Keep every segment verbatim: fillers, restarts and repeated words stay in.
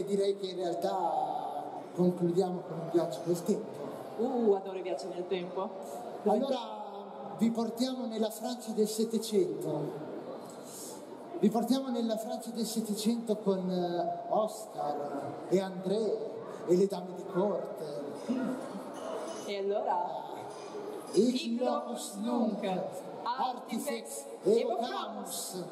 direi che in realtà concludiamo con un viaggio nel tempo. Uh, adoro i viaggi nel tempo. Allora vi portiamo nella Francia del Settecento. Vi portiamo nella Francia del Settecento con uh, Oscar e André e le dame di corte. E allora? Hic locus nunc, artifex evocamus.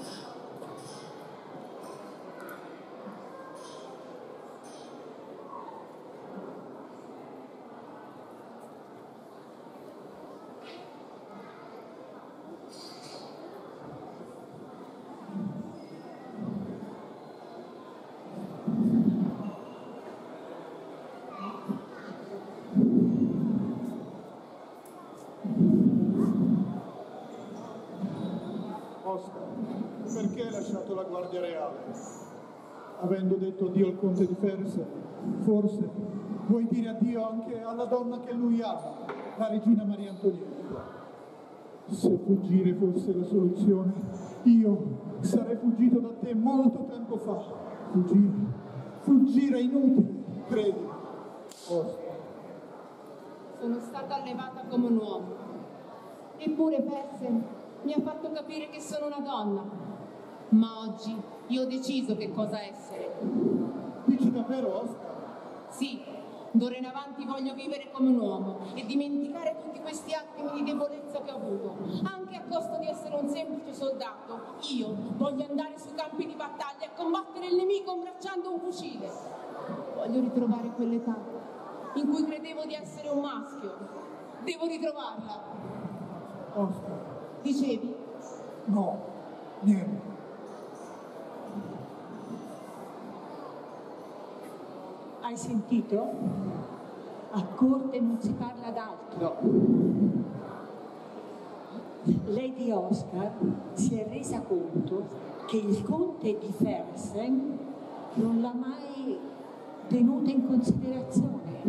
Oscar, perché hai lasciato la Guardia Reale? Avendo detto addio al conte di Fersen, forse vuoi dire addio anche alla donna che lui ama, la regina Maria Antonietta. Se fuggire fosse la soluzione, io sarei fuggito da te molto tempo fa. Fuggire, fuggire è inutile, credi. Oscar. Sono stata allevata come un uomo. Eppure Fersen mi ha fatto capire che sono una donna. Ma oggi io ho deciso che cosa essere. Dici davvero, Oscar? Sì, d'ora in avanti voglio vivere come un uomo e dimenticare tutti questi attimi di debolezza che ho avuto. Anche a costo di essere un semplice soldato, io voglio andare sui campi di battaglia e combattere il nemico abbracciando un fucile. Voglio ritrovare quell'età in cui credevo di essere un maschio. Devo ritrovarla. Oscar. Dicevi? No, niente. Hai sentito? A corte non si parla d'altro. Lady Oscar si è resa conto che il conte di Fersen non l'ha mai tenuta in considerazione.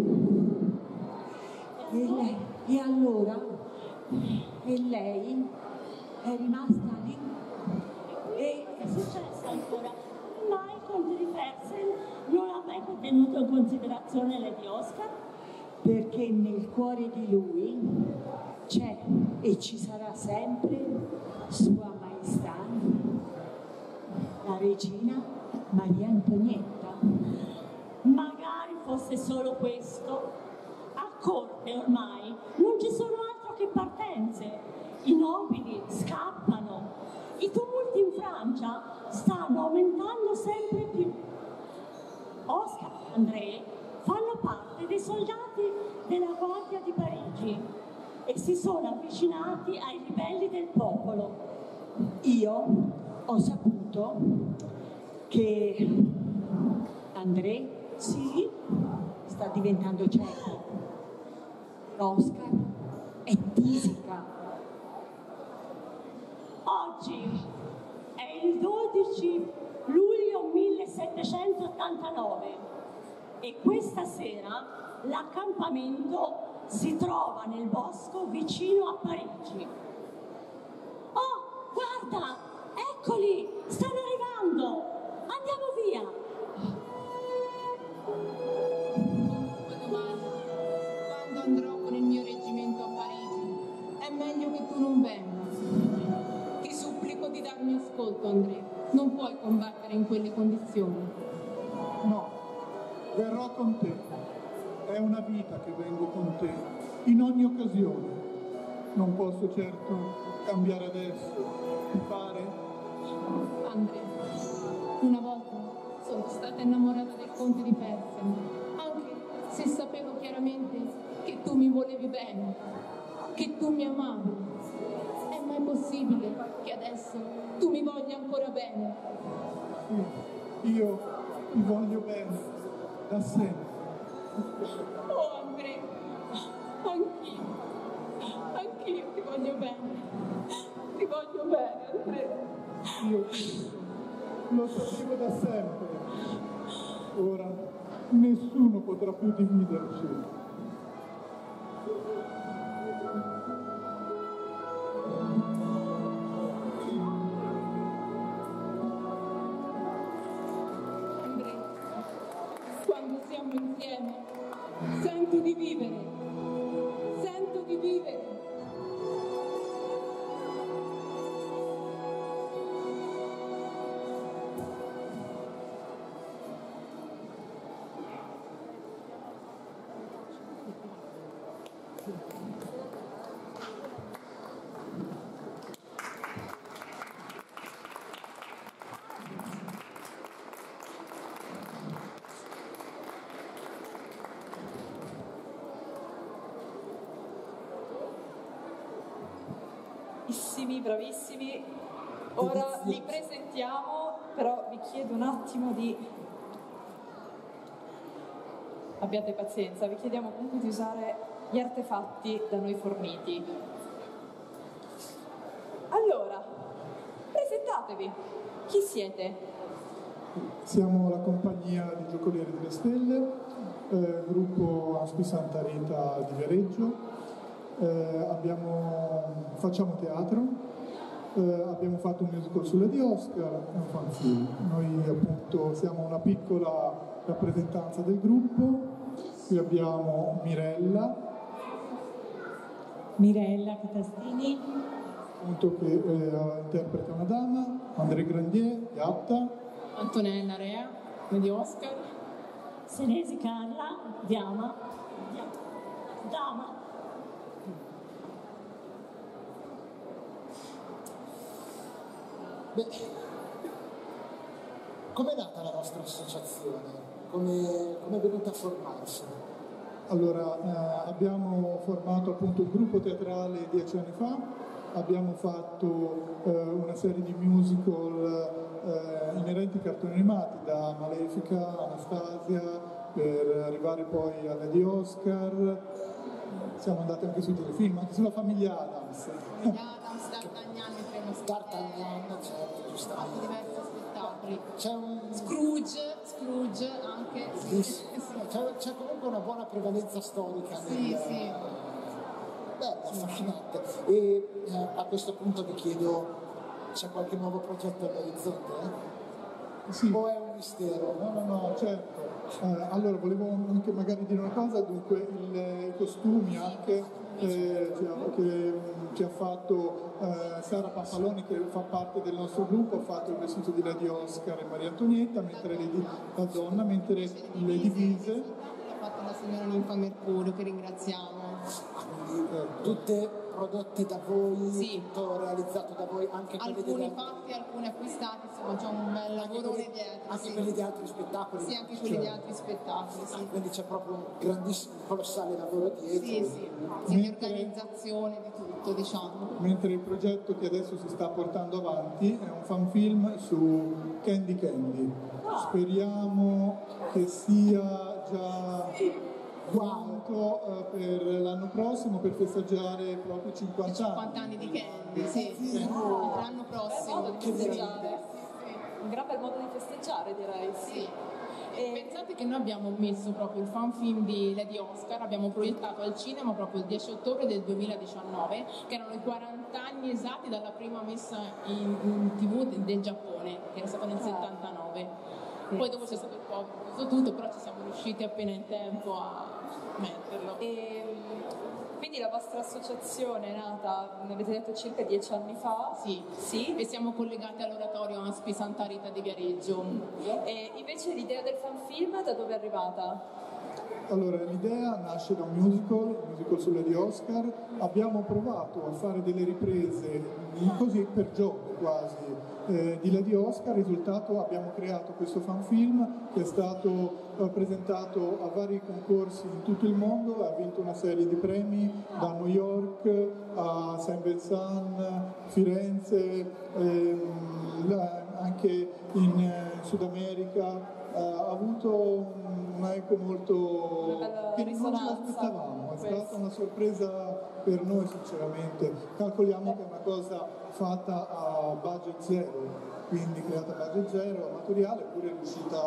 E, lei, e allora, e lei è rimasta lì. E che è successo ancora? Mai il conte di Fersen non ha mai tenuto in considerazione Lady Oscar? Perché nel cuore di lui c'è e ci sarà sempre Sua Maestà, la regina Maria Antonietta. Magari fosse solo questo. A corte ormai non ci sono altro che partenze. I nobili scappano. I tumulti in Francia stanno aumentando sempre più. Oscar e André fanno parte dei soldati della Guardia di Parigi e si sono avvicinati ai ribelli del popolo. Io ho saputo che André, sì, sta diventando cieco. Oscar è tisica. Oggi è il dodici luglio millesettecentottantanove e questa sera l'accampamento si trova nel bosco vicino a Parigi. Oh, guarda, eccoli, stanno arrivando, andiamo via. Domani, quando andrò con il mio reggimento a Parigi, è meglio che tu non venga. Ti supplico di darmi ascolto, André. Non puoi combattere in quelle condizioni. No, verrò con te. È una vita che vengo con te, in ogni occasione. Non posso certo cambiare adesso. Ti pare? André, una volta sono stata innamorata del conte di Fersen, anche se sapevo chiaramente che tu mi volevi bene, che tu mi amavi. È mai possibile che adesso tu mi voglia ancora bene? Sì, io ti voglio bene, da sempre. Oh André, anch'io, anch'io ti voglio bene, ti voglio bene André. Io lo sapevo da sempre. Ora nessuno potrà più dividerci. saremo insieme. Sento di vivere, sento di vivere. Bravissimi, bravissimi. Ora li presentiamo, però vi chiedo un attimo di... abbiate pazienza, vi chiediamo comunque di usare gli artefatti da noi forniti. Allora, presentatevi. Chi siete? Siamo la compagnia di Giocolieri delle Stelle, eh, gruppo Aspi Santa Rita di Viareggio. Eh, abbiamo, facciamo teatro, eh, abbiamo fatto un musical sulla di Oscar e un fanfilm. Noi appunto siamo una piccola rappresentanza del gruppo. Qui abbiamo Mirella Mirella Catastini appunto che eh, interpreta una dama, André Grandier, Gatta, Antonella Rea, di Oscar, Senesi Carla Diama Dama. Beh, com'è nata la vostra associazione? Come è venuta a formarsi? Allora, eh, abbiamo formato appunto il gruppo teatrale dieci anni fa, abbiamo fatto eh, una serie di musical eh, inerenti ai cartoni animati, da Malefica, Anastasia, per arrivare poi alla di Oscar. Siamo andati anche sui telefilm, anche sulla famiglia Adams. Famiglia Adams, D'Artagnan e Tre Moschettieri, D'Artagnan, certo, fatto giustamente. diversi spettacoli. C'è un... Scrooge, Scrooge anche. Sì, sì. C'è, c'è comunque una buona prevalenza storica. Sì, nel... sì. Bello, affascinante. E eh, a questo punto vi chiedo, c'è qualche nuovo progetto all'orizzonte? Sì. O è un mistero? No, no, no, certo. Eh, allora, volevo anche magari dire una cosa, dunque, il, i costumi anche eh, che, ha, che ci ha fatto eh, Sara Pappaloni, che fa parte del nostro gruppo, ha fatto il vestito di Lady Oscar e Maria Antonietta, mentre Lady, la donna, mentre le divise... Ha fatto la signora Ninfa Mercurio, che ringraziamo. Quindi eh, tutte prodotte da voi, Sì. tutto realizzato da voi, anche quelle Alcuni degli fatti, alcuni acquistati, insomma c'è un bel lavorone dietro. anche Sì. quelli di altri spettacoli. Sì, anche quelli Cioè, di altri spettacoli, sì. quindi c'è proprio un grandissimo, colossale lavoro dietro. Sì, sì, sì, di organizzazione, di tutto, diciamo. Mentre il progetto che adesso si sta portando avanti è un fanfilm su Candy Candy. Speriamo che sia già quanto eh, per l'anno prossimo, per festeggiare proprio cinquanta, cinquanta anni di Candy, sì, sì. L'anno prossimo. Modo di festeggiare. Un gran bel modo di festeggiare, direi. Sì. E Pensate che noi abbiamo messo proprio il fanfilm di Lady Oscar, abbiamo proiettato al cinema proprio il dieci ottobre del duemiladiciannove, che erano i quaranta anni esatti dalla prima messa in, in tivù del, del Giappone, che era stato nel settantanove. Poi dopo c'è stato il Covid, tutto, però ci siamo riusciti appena in tempo a metterlo. E, quindi la vostra associazione è nata, ne avete detto, circa dieci anni fa? Sì, Sì? e siamo collegati all'oratorio Aspi Santa Rita di Viareggio. E invece l'idea del fanfilm da dove è arrivata? Allora, l'idea nasce da un musical, un musical sulle di Oscar. Abbiamo provato a fare delle riprese così per gioco quasi eh, di Lady Oscar. Risultato, abbiamo creato questo fanfilm che è stato eh, presentato a vari concorsi in tutto il mondo, ha vinto una serie di premi da New York a Saint Vincent, Firenze, ehm, anche in eh, Sud America. Uh, ha avuto una eco molto che non ce l'aspettavamo, è stata una sorpresa per noi sinceramente. Calcoliamo che è una cosa fatta a budget zero, quindi creata a budget zero, amatoriale, eppure è riuscita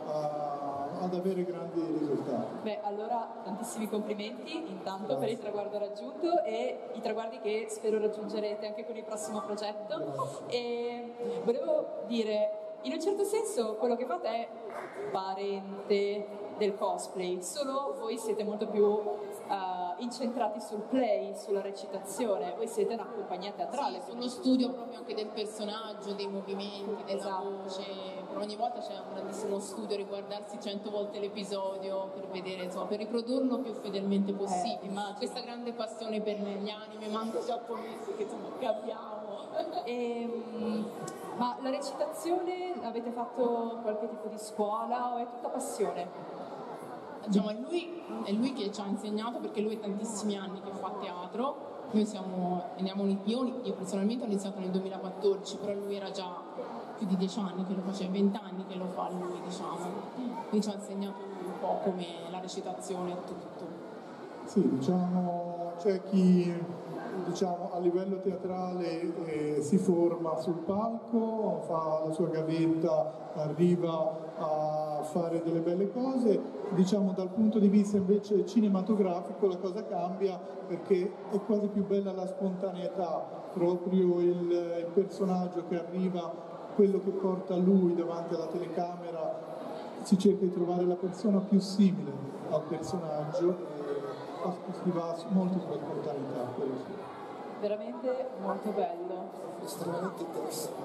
a, ad avere grandi risultati. Beh, allora tantissimi complimenti intanto per il traguardo raggiunto e i traguardi che spero raggiungerete anche con il prossimo progetto. E volevo dire, in un certo senso quello che fate è parente del cosplay, solo voi siete molto più uh, incentrati sul play, sulla recitazione, voi siete una compagnia teatrale. Sì, sullo studio proprio anche del personaggio, dei movimenti, della Esatto. voce, per ogni volta c'è un grandissimo studio, riguardarsi cento volte l'episodio per vedere, insomma, per riprodurlo più fedelmente possibile. Eh, immagino. Questa grande passione per gli anime, manga giapponesi che, insomma, che abbiamo. E, ma la recitazione avete fatto qualche tipo di scuola o è tutta passione? Diciamo, è lui, è lui che ci ha insegnato, perché lui è tantissimi anni che fa teatro. Noi siamo, andiamo, io, io personalmente ho iniziato nel duemilaquattordici, però lui era già più di dieci anni che lo faceva, venti anni che lo fa lui, diciamo. Quindi ci ha insegnato un po' come la recitazione e tutto. Sì, diciamo, c'è chi diciamo, a livello teatrale eh, si forma sul palco, fa la sua gavetta, arriva a fare delle belle cose. Diciamo, dal punto di vista invece cinematografico la cosa cambia, perché è quasi più bella la spontaneità, proprio il, il personaggio che arriva, quello che porta lui davanti alla telecamera, si cerca di trovare la persona più simile al personaggio. Si va molto sulla spontaneità, quello sì. Veramente molto bello. Estremamente interessante.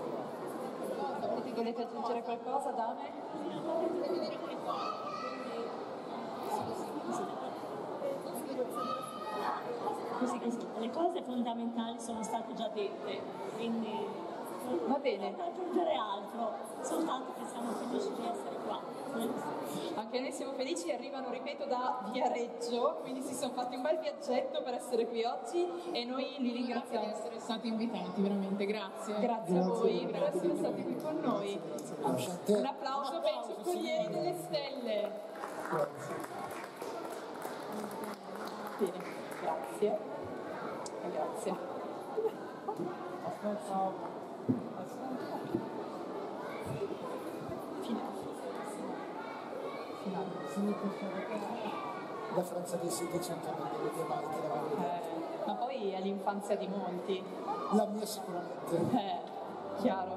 Volete aggiungere qualcosa, Dame? Così, così. Le cose fondamentali sono state già dette, quindi Va bene. non aggiungere altro, soltanto che siamo felici di essere qua. Anche noi siamo felici, arrivano, ripeto, da Viareggio, quindi si sono fatti un bel viaggetto per essere qui oggi e noi li Grazie ringraziamo. di essere stati invitati, veramente, grazie. Grazie a Grazie, voi per grazie. essere stati qui con noi. Enchanté. Un applauso per i Cioccolini delle Stelle. Grazie. Bene, grazie. E grazie. La Francia del Settecento non dovete mai che la vedo. Eh, ma poi è l'infanzia di molti. La mia sicuramente. Eh, chiaro.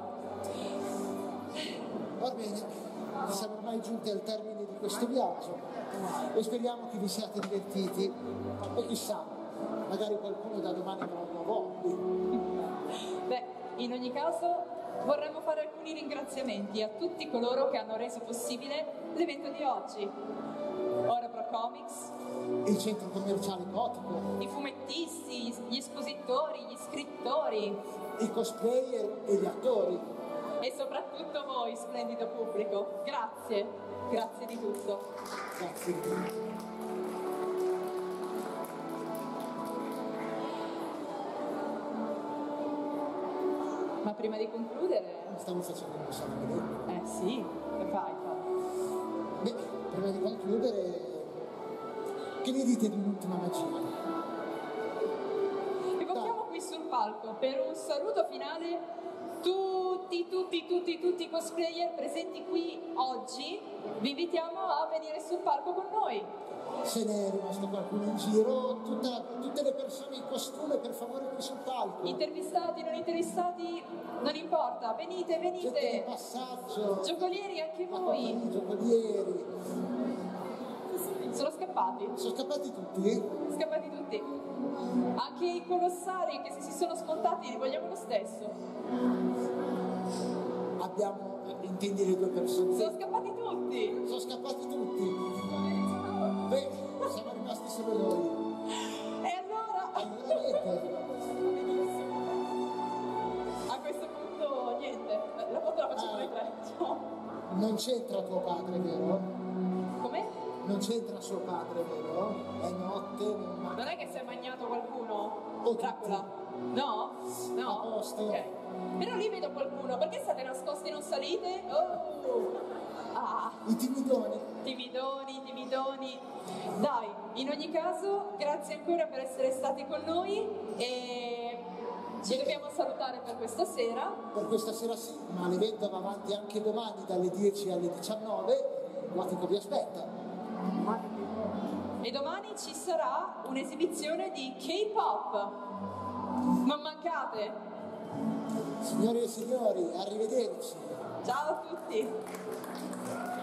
Va bene, siamo ormai giunti al termine di questo viaggio e speriamo che vi siate divertiti e chissà, magari qualcuno da domani avrà un nuovo hobby. Beh, in ogni caso vorremmo fare alcuni ringraziamenti a tutti coloro che hanno reso possibile l'evento di oggi. Ora Pro Comics, Il centro commerciale gotico, i fumettisti, gli espositori, gli scrittori i cosplayer e gli attori. e soprattutto voi, splendido pubblico. Grazie, grazie di tutto. Grazie. Ma prima di concludere, Stavo facendo un sacco di tempo. eh sì, che fai? Beh, prima di concludere, che ne dite di un'ultima magia? Evochiamo qui sul palco per un saluto finale tutti, tutti, tutti, tutti i cosplayer presenti qui oggi. Vi invitiamo a venire sul palco con noi. Se ne è rimasto qualcuno in giro, tutta- tutte le persone in costume, per favore, qui sul palco. Intervistati, non intervistati, non importa. Venite, Gente di venite. passaggio, Giocolieri anche ma voi. i giocolieri. Sono scappati. Sono scappati tutti? Scappati tutti. Anche i colossali che si sono smontati li vogliamo lo stesso. Abbiamo, eh, intendi le due persone? Sono scappati tutti. Sono scappati tutti. Beh, siamo rimasti solo noi. E allora, Allora niente. a questo punto, niente. La foto la facciamo noi tre. Ciao. Non c'entra tuo padre, vero? Com'è? Non c'entra suo padre, vero? È notte, non manca. Non è che si è magnato qualcuno? O Dracula? No? No? A posto. Ok. Però lì vedo qualcuno. Perché state nascosti e non salite? Oh! Ah! I timidoni. Timidoni, timidoni. Dai, in ogni caso, grazie ancora per essere stati con noi e ci dobbiamo salutare per questa sera. Per questa sera sì, ma l'evento va avanti anche domani dalle dieci alle diciannove. Gotico vi aspetta. E domani ci sarà un'esibizione di K-pop. Non mancate. Signore e signori, arrivederci. Ciao a tutti.